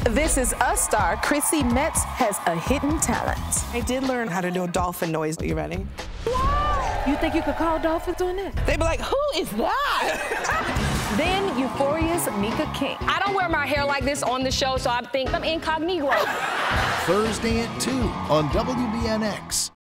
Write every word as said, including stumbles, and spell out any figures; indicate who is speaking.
Speaker 1: This Is Us star CHRISSY Metz has a hidden talent.
Speaker 2: I did learn how to do a dolphin noise. Are you ready?
Speaker 1: You think you could call dolphins doing that?
Speaker 2: They'd be like, who is that?
Speaker 1: Then Euphoria's NIKA King.
Speaker 3: I don't wear my hair like this on the show, so I think I'm incognito.
Speaker 4: Thursday at two on W B N X.